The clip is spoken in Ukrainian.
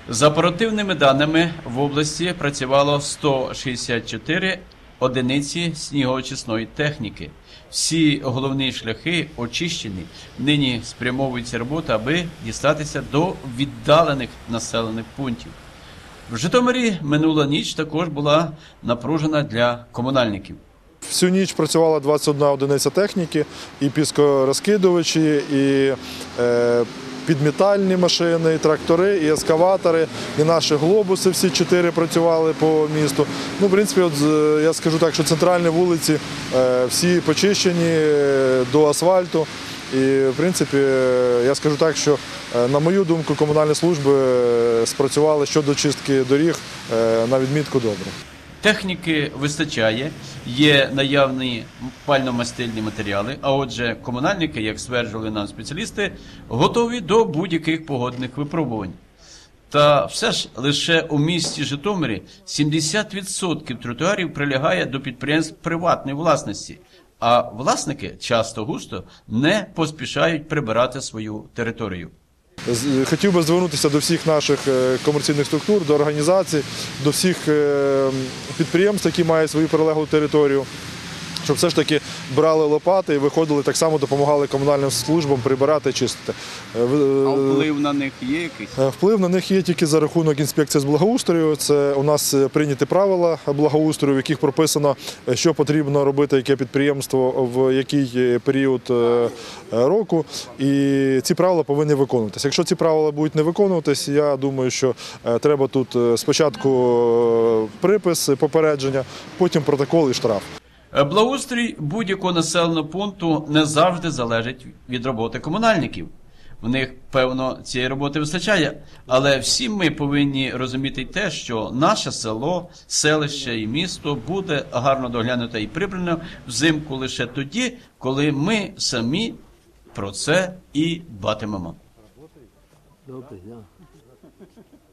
За оперативними даними, в області працювало 164 одиниці снігоочисної техніки. Всі головні шляхи очищені. Нині спрямовується робота, аби дістатися до віддалених населених пунктів. В Житомирі минула ніч також була напружена для комунальників. Всю ніч працювала 21 одиниця техніки, і піскорозкидувачі, і підмітальні машини, і трактори, і ескаватори, і наші глобуси всі 4 працювали по місту. Ну, в принципі, от, я скажу так, що центральні вулиці всі почищені до асфальту. І, в принципі, я скажу так, що, на мою думку, комунальні служби спрацювали щодо чистки доріг на відмітку добре. Техніки вистачає, є наявні пально-мастильні матеріали, а отже, комунальники, як стверджували нам спеціалісти, готові до будь-яких погодних випробувань. Та все ж лише у місті Житомирі 70% тротуарів прилягає до підприємств приватної власності, а власники часто-густо не поспішають прибирати свою територію. Хотів би звернутися до всіх наших комерційних структур, до організацій, до всіх підприємств, які мають свою прилеглу територію, щоб все ж таки брали лопати і виходили, так само допомагали комунальним службам прибирати, чистити. А вплив на них є якийсь? Вплив на них є тільки за рахунок інспекції з благоустрою. Це у нас прийняті правила благоустрою, в яких прописано, що потрібно робити, яке підприємство, в який період року. І ці правила повинні виконуватися. Якщо ці правила будуть не виконуватися, я думаю, що треба тут спочатку припис, попередження, потім протокол і штраф. Благоустрій будь-якого населеного пункту не завжди залежить від роботи комунальників. В них, певно, цієї роботи вистачає, але всі ми повинні розуміти й те, що наше село, селище і місто буде гарно доглянуте і прибране взимку лише тоді, коли ми самі про це і дбатимемо. Добре, да.